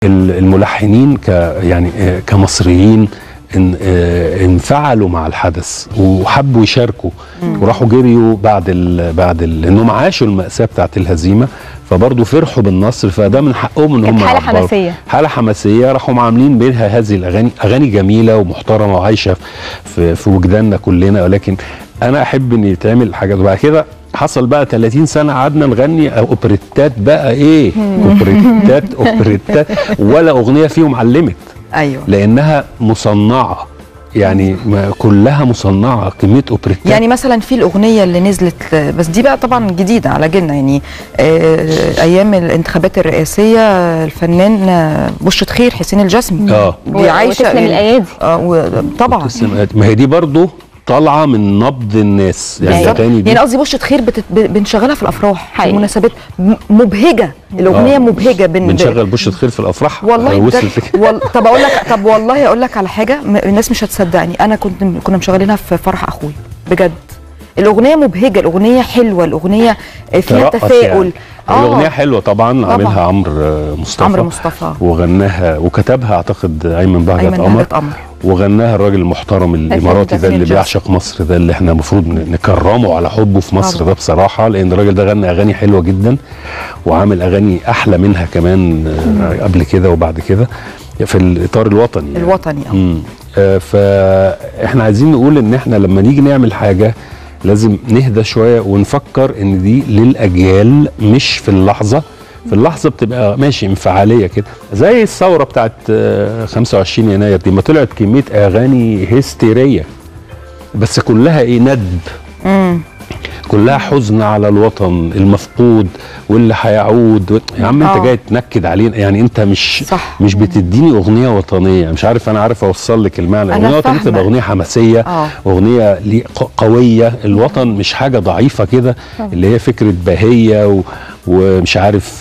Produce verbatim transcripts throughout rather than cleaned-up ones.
الملحنين ك يعني كمصريين ان انفعلوا مع الحدث وحبوا يشاركوا وراحوا جريوا بعد ال بعد ال انهم عاشوا المأساة بتاعت الهزيمه، فبرضه فرحوا بالنصر، فده من حقهم ان هم حاله حماسيه حاله حماسيه راحوا عاملين بينها هذه الاغاني، اغاني جميله ومحترمه وعايشه في في وجداننا كلنا. ولكن انا احب ان يتعمل حاجات. وبعد كده حصل بقى ثلاثين سنه قعدنا نغني اوبريتات بقى ايه اوبريتات اوبريتات ولا اغنيه فيهم علمت. ايوه لانها مصنعه، يعني كلها مصنعه، كميه اوبريتات. يعني مثلا في الاغنيه اللي نزلت بس دي بقى طبعا جديده على جيلنا، يعني آه ايام الانتخابات الرئاسيه الفنان بشرة خير حسين الجسمي اه دي عايشه وتسلم الايادي. اه طبعا ما هي دي برضو طالعه من نبض الناس. يعني تاني دي يعني قصدي بشرة خير بتت... بنشغلها في الافراح في المناسبات مبهجه، الاغنيه آه. مبهجه بن... بنشغل بشرة خير في الافراح والله وصلت وال... طب اقول لك طب والله اقول لك على حاجه الناس مش هتصدقني، انا كنت كنا مشغلينها في فرح اخوي بجد. الاغنيه مبهجه، الاغنيه حلوه، الاغنيه فيها تفاؤل. يعني. آه. الاغنيه حلوه طبعا، عاملها عمرو مصطفى عمرو مصطفى وغناها وكتبها اعتقد ايمن بهجت قمر، وغناها الراجل المحترم الاماراتي ده اللي بيعشق مصر، ده اللي احنا المفروض نكرمه على حبه في مصر طبعا. ده بصراحه لان الراجل ده غنى اغاني حلوه جدا وعامل اغاني احلى منها كمان قبل كده وبعد كده في الاطار الوطني يعني. الوطني اه آه فاحنا عايزين نقول ان احنا لما نيجي نعمل حاجه لازم نهدى شويه ونفكر ان دي للاجيال، مش في اللحظه. في اللحظه بتبقى ماشي انفعاليه كده، زي الثوره بتاعت خمسة وعشرين يناير دي، ما طلعت كميه اغاني هستيريه بس كلها ايه ندب، امم كلها حزن على الوطن المفقود واللي هيعود. يا عم انت جاي تنكد علينا، يعني انت مش صح. مش بتديني اغنيه وطنيه، مش عارف انا عارف اوصل لك المعنى. اغنيه وطنيه تبقى اغنيه حماسيه أوه. اغنيه قويه، الوطن مش حاجه ضعيفه كده اللي هي فكره بهيه و ومش عارف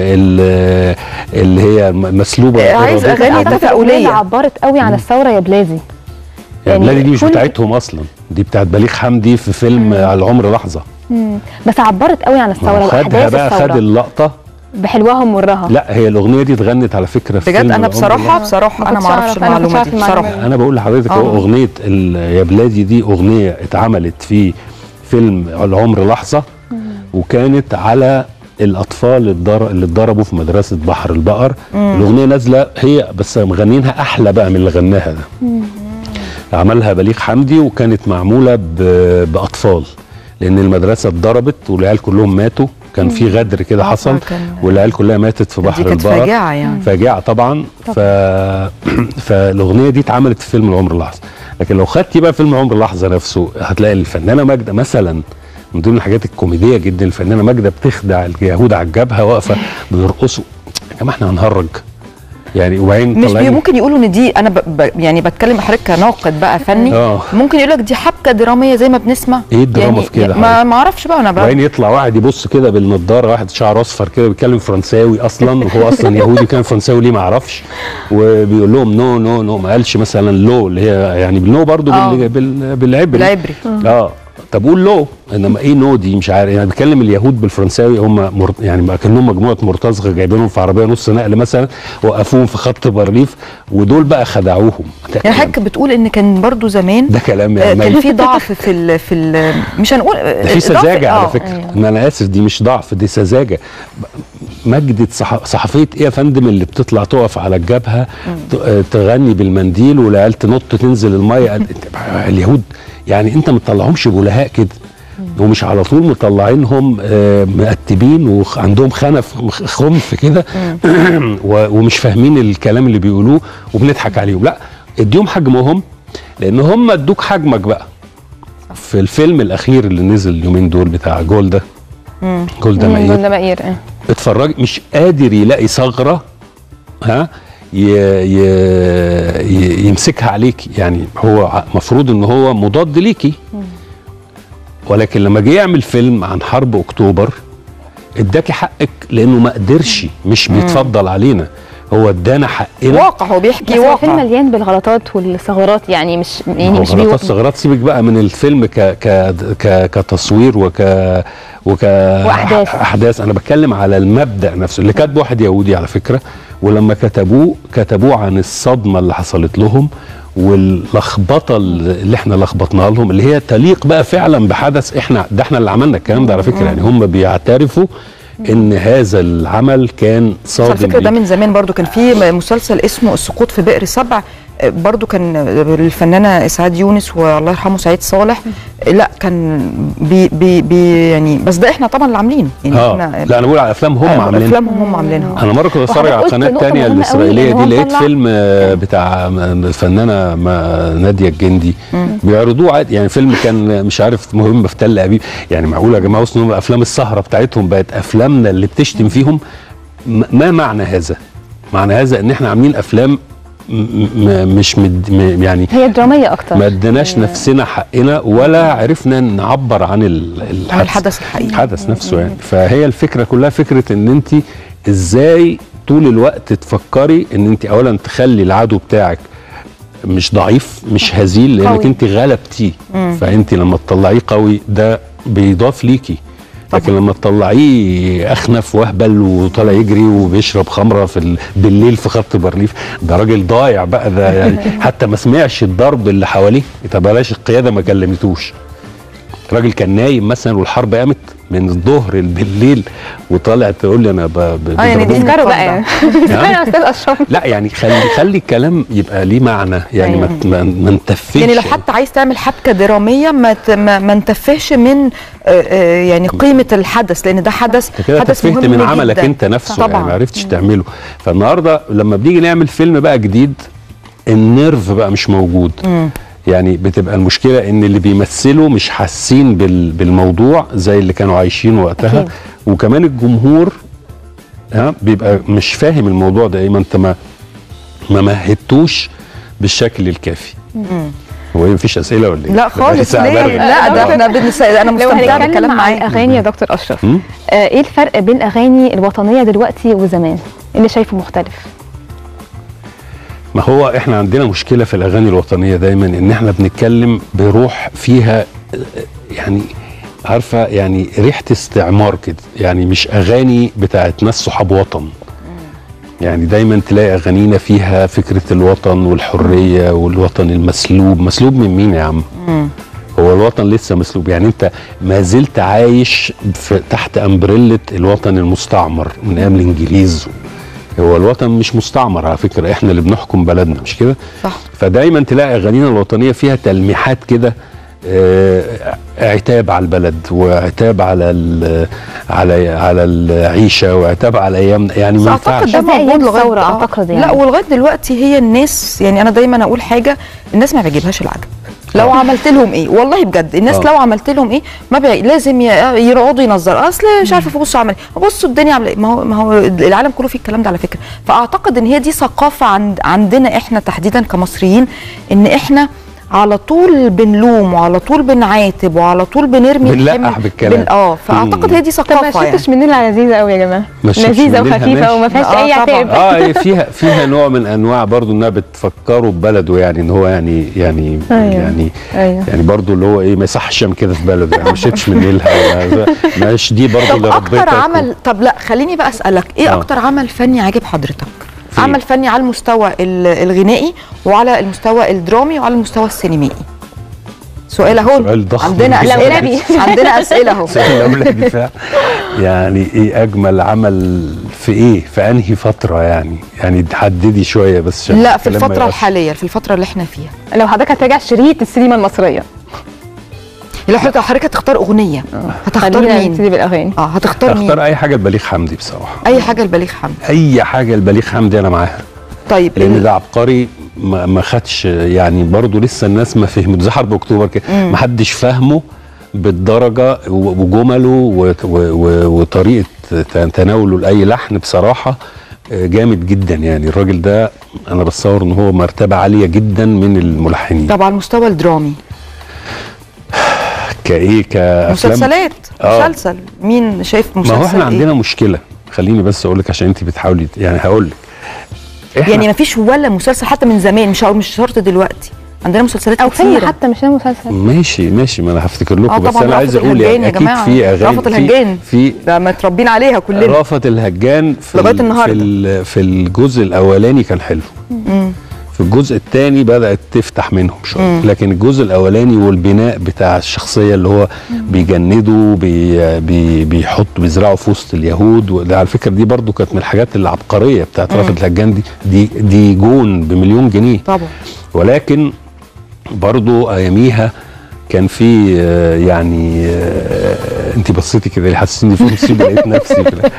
اللي هي مسلوبه. عايز اغاني تفاؤليه عبرت قوي عن الثوره يا بلادي. يعني بلادي دي مش بتاعتهم اصلا، دي بتاعت بليغ حمدي في فيلم مم. على العمر لحظه. مم. بس عبرت قوي عن الثوره واحداث الثوره، خد اللقطه بحلوها ومرها. لا هي الاغنيه دي اتغنت على فكره في بجد. فيلم انا بصراحه بصراحه انا ما اعرفش المعلومه دي بصراحه. انا بقول لحضرتك اهو اغنيه يا بلادي دي اغنيه اتعملت في فيلم على العمر لحظه، مم. وكانت على الاطفال اللي اتضربوا في مدرسه بحر البقر. مم. الاغنيه نازله هي بس مغنينها احلى بقى من اللي غناها ده. مم. عملها بليغ حمدي وكانت معموله باطفال لان المدرسه اتضربت والعيال كلهم ماتوا، كان في غدر كده حصل والعيال كلها ماتت في بحر البقر. فاجعه يعني فاجعه طبعا. ف... فالاغنيه دي اتعملت في فيلم العمر لحظه. لكن لو خدتي بقى فيلم عمر لحظه نفسه هتلاقي الفنانه ماجده مثلا من ضمن الحاجات الكوميديه جدا، الفنانه ماجده بتخدع اليهود على الجبهه واقفه بيرقصوا. يا جماعه احنا هنهرج يعني. وبعدين مش ممكن يقولوا ان دي انا ب... ب... يعني بتكلم حضرتك كناقد بقى فني أوه. ممكن يقول لك دي حبكه دراميه زي ما بنسمع. ايه الدراما يعني في كده؟ ما ما اعرفش بقى انا بقى. وبعدين يطلع واحد يبص كده بالنضاره، واحد شعره اصفر كده بيتكلم فرنساوي اصلا وهو اصلا يهودي، كان فرنساوي ليه ما اعرفش، وبيقول لهم نو نو نو، ما قالش مثلا لو اللي هي يعني بالنو برضو بال... بال... بالعبري بالعبري اه طب قول لو، انما ايه نو دي مش عارف. يعني بيتكلم اليهود بالفرنساوي، هم مر... يعني كانهم مجموعه مرتزقه جايبينهم في عربيه نص نقل مثلا وقفوهم في خط بارليف، ودول بقى خدعوهم. يعني حضرتك بتقول ان كان برضو زمان ده كلام يعني كان في ضعف في ال في ال مش هنقول في سذاجه على فكره. أيوة. ان انا اسف دي مش ضعف، دي سذاجه. مجدة صح... صحفيه ايه يا فندم اللي بتطلع تقف على الجبهه تغني بالمنديل والعيال تنط تنزل الميه. اليهود يعني انت ما تطلعهمش بلهاء كده، ومش على طول مطلعينهم آه مقتبين وعندهم خنف خنف كده ومش فاهمين الكلام اللي بيقولوه وبنضحك عليهم. لا اديهم حجمهم، لان هم ادوك حجمك بقى. في الفيلم الاخير اللي نزل اليومين دول بتاع جولدا جولدا مائير جولدا مائير اتفرج مش قادر يلاقي ثغره ها ي ي ي يمسكها عليكي. يعني هو مفروض ان هو مضاد ليكي، ولكن لما جه يعمل فيلم عن حرب اكتوبر اداكي حقك لانه ما قدرش، مش بيتفضل علينا، هو ادانا حقنا. واقع، هو بيحكي واقع. الفيلم مليان بالغلطات والثغرات، يعني مش يعني مش غلطات ثغرات. سيبك بقى من الفيلم ك ك ك كتصوير وك وك واحداث احداث. انا بتكلم على المبدا نفسه اللي كاتبه واحد يهودي على فكره، ولما كتبوه كتبوه عن الصدمه اللي حصلت لهم واللخبطه اللي احنا لخبطناها لهم، اللي هي تليق بقى فعلا بحدث احنا ده احنا اللي عملنا الكلام ده على فكره. يعني هم بيعترفوا ان هذا العمل كان صادم. على فكره ده من زمان برضو كان في مسلسل اسمه السقوط في بئر سبع، برضو كان الفنانه اسعاد يونس والله يرحمه سعيد صالح، لا كان بي بي بي يعني بس ده احنا طبعا اللي عاملينه يعني. آه. احنا لا انا بقول على افلام هم عاملينها، افلامهم هم عاملينها. انا مره كنت بتفرج على القناه الثانيه الاسرائيليه دي، لقيت فيلم بتاع الفنانه ناديه الجندي بيعرضوه عادي، يعني فيلم كان مش عارف مهم في تل ابيب. يعني معقول يا جماعه وصلوا افلام السهره بتاعتهم بقت افلامنا اللي بتشتم فيهم؟ ما معنى هذا؟ معنى هذا ان احنا عاملين افلام مش مد يعني هي دراميه اكتر، ما اديناش نفسنا حقنا ولا عرفنا نعبر عن الحدث, الحدث الحقيقي الحدث نفسه يعني. فهي الفكره كلها فكره ان انت ازاي طول الوقت تفكري ان انت اولا تخلي العدو بتاعك مش ضعيف مش هزيل، لانك انت غلبتيه، فانت لما تطلعيه قوي ده بيضاف ليكي. لكن لما تطلعيه اخنف وهبل وطالع يجري وبيشرب خمره في ال... بالليل في خط بارليف، ده راجل ضايع بقى ده يعني. حتى ما سمعش الضرب اللي حواليه، طب بلاش القياده ما كلمتوش. الراجل كان نايم مثلا والحرب قامت من الظهر بالليل وطالع تقول لي انا ب... ب... اه يعني بيسكروا بقى يعني يا استاذ اشرف. لا يعني خلي خلي الكلام يبقى ليه معنى يعني. أيوة. ما ما نتفهش يعني لو حتى عايز تعمل حبكه دراميه ما ما, ما نتفهش من آه يعني قيمه الحدث، لان ده حدث حدث مهم من جدا. عملك انت نفسه طبعا. يعني ما عرفتش تعمله. فالنهارده لما بنيجي نعمل فيلم بقى جديد النيرف بقى مش موجود. مم. يعني بتبقى المشكله ان اللي بيمثلوا مش حاسين بالموضوع زي اللي كانوا عايشين وقتها. أكيد. وكمان الجمهور ها بيبقى مش فاهم الموضوع ده ايه، ما انت ما ما مهدتوش بالشكل الكافي. امم هو ايه مفيش اسئله ولا ايه؟ لا خالص ليه؟ لا ده احنا بنسأل. انا مستمتعه بالكلام معاك. اغاني يا دكتور اشرف، آه ايه الفرق بين الاغاني الوطنيه دلوقتي وزمان اللي شايفه مختلف؟ ما هو احنا عندنا مشكله في الاغاني الوطنيه دايما ان احنا بنتكلم بروح فيها يعني عارفه يعني ريحه استعمار كده، يعني مش اغاني بتاعت ناس صحاب وطن. يعني دايما تلاقي اغانينا فيها فكره الوطن والحريه والوطن المسلوب. مسلوب من مين يا عم؟ هو الوطن لسه مسلوب؟ يعني انت ما زلت عايش في تحت امبريلة الوطن المستعمر من ايام الانجليز. هو الوطن مش مستعمر على فكره، احنا اللي بنحكم بلدنا مش كده؟ صح. فدايما تلاقي اغانينا الوطنيه فيها تلميحات كده اه عتاب على البلد وعتاب على على على العيشه وعتاب على ايام يعني ما ينفعش. اعتقد ده موجود لغايه اعتقد يعني. لا ولغايه دلوقتي هي الناس يعني انا دايما اقول حاجه الناس ما بيعجبهاش العجب. لو عملت لهم ايه والله بجد الناس أوه. لو عملت لهم ايه ما بي... لازم يقعدوا ينظروا اصل مش عارفه بصوا عمل بصوا الدنيا عامله ايه. ما هو ما هو العالم كله فيه الكلام ده على فكره. فاعتقد ان هي دي ثقافه عند عندنا احنا تحديدا كمصريين ان احنا على طول بنلوم وعلى طول بنعاتب وعلى طول بنرمي بنلقح بالكلام بن... اه فاعتقد هي دي ثقافه. طب ما شفتش يعني. مننا لذيذه قوي يا جماعه، لذيذه وخفيفه وما فيهاش اي عتاب. اه فيها فيها نوع من انواع برضو انها بتفكره ببلده، يعني ان هو يعني يعني أيوة. يعني أيوة. يعني برضو اللي هو ايه ما يصحش كده في بلده يعني ما شفتش من نيلها ماشي دي برضو اللي ربيتك. طب اكتر عمل طب لا خليني بقى اسالك ايه أوه. اكتر عمل فني عجب حضرتك؟ عمل فني على المستوى الغنائي وعلى المستوى الدرامي وعلى المستوى السينمائي. سؤال اهو عندنا اسئله عندنا اسئله اهو. سؤال يعني ايه اجمل عمل في ايه في انهي فتره يعني يعني تحددي شويه بس. لا في الفتره الحاليه في الفتره اللي احنا فيها. لو حضرتك هتراجع شريط السينما المصريه لو حضرتك حضرتك هتختار اغنيه هتختار مين؟ نبتدي بالاغاني. اه هتختار مين؟ هختار اي حاجه لبليغ حمدي بصراحه. اي حاجه لبليغ حمدي. اي حاجه لبليغ حمدي انا معاها. طيب لان ده عبقري ما, ما خدش يعني برضو لسه الناس ما فهمت زي حرب اكتوبر كده ما حدش فاهمه بالدرجه وجمله وطريقه تناوله لاي لحن بصراحه جامد جدا. يعني الراجل ده انا بتصور ان هو مرتبه عاليه جدا من الملحنين. طب على المستوى الدرامي كايه كافلام مسلسلات آه. مسلسل مين شايف مسلسل؟ ما هو احنا إيه؟ عندنا مشكله خليني بس اقول لك عشان انت بتحاولي يعني هقول لك يعني ما فيش ولا مسلسل حتى من زمان مش مش شرط دلوقتي. عندنا مسلسلات او فيلم كتير حتى مش مسلسل. ماشي ماشي ما انا هفتكر لكم، آه بس طبعاً انا عايز رأفت اقول الهجان يعني يا اكيد جماعة. في اغاني رأفت الهجان في ده متربين عليها كلنا. رأفت الهجان في لغاية ال- النهاردة. في ال- في الجزء الاولاني كان حلو. مم. في الجزء الثاني بدأت تفتح منهم شويه، لكن الجزء الاولاني والبناء بتاع الشخصيه اللي هو بيجندوا بي بي بيحطوا بيزرعوا في وسط اليهود، وده على فكره دي برضو كانت من الحاجات العبقريه بتاعت رأفت الهجان دي دي دي جون بمليون جنيه طبعا. ولكن برضو اياميها كان في آه، يعني آه، انت بصيتي كده حسيتني في مصيبه لقيت نفسي كده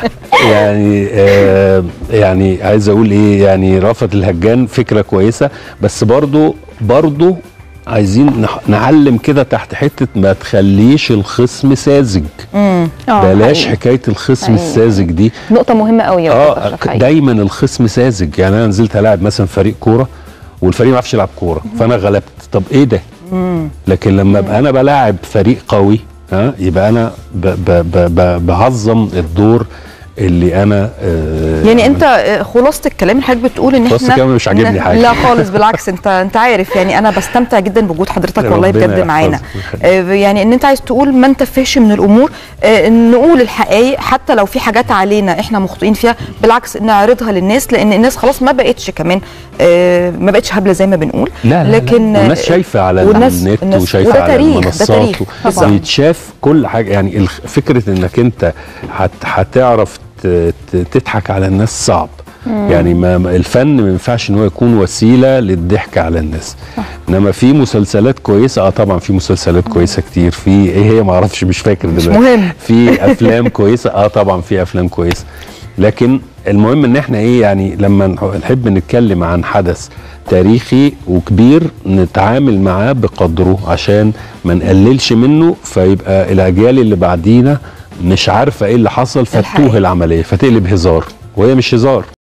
يعني آه يعني عايز اقول ايه، يعني رأفت الهجان فكره كويسه، بس برضو برضو عايزين نح- نعلم كده تحت حته ما تخليش الخصم ساذج. امم آه، بلاش حقيقي. حكايه الخصم حقيقي. الساذج دي. نقطه مهمه قوي يا اه استاذ أشرف. دايما الخصم ساذج، يعني انا نزلت العب مثلا فريق كوره والفريق ما يعرفش يلعب كوره فانا غلبت، طب ايه ده؟ لكن لما ابقى انا بلاعب فريق قوي ها يبقى انا ب ب ب ب بعظم الدور اللي انا آه يعني انت آه، خلاصه الكلام اللي حضرتك بتقول ان خلاصة احنا الكلام مش عاجبني إن- حاجة. لا خالص بالعكس، انت انت عارف يعني انا بستمتع جدا بوجود حضرتك والله ربنا بجد معانا. يحفظك. آه، يعني ان انت عايز تقول ما انتفهش من الامور، آه، نقول الحقائق حتى لو في حاجات علينا احنا مخطئين فيها، بالعكس نعرضها للناس لان الناس خلاص ما بقتش كمان آه، ما بقتش هبله زي ما بنقول. لا لا لكن لا. الناس شايفه على والناس- النت الناس- وشايفه وده على تاريخ، ده المنصات تاريخ. و- بيتشاف كل حاجه، يعني الخ- فكره انك انت هت هتعرف ت- ت- تضحك على الناس صعب. يعني ما ما- الفن ما ينفعش ان هو يكون وسيله للضحك على الناس. انما في مسلسلات كويسه، اه طبعا في مسلسلات كويسه كتير، في ايه هي ما اعرفش مش فاكر مش دلوقتي. مهم. في افلام كويسه، اه طبعا في افلام كويسه، لكن المهم ان احنا ايه يعني لما نح- نحب نتكلم عن حدث تاريخي وكبير نتعامل معاه بقدره عشان ما نقللش منه، فيبقى الاجيال اللي بعدينا مش عارفه ايه اللي حصل فتوه الحقيقة. العمليه فتقلب هزار وهي مش هزار.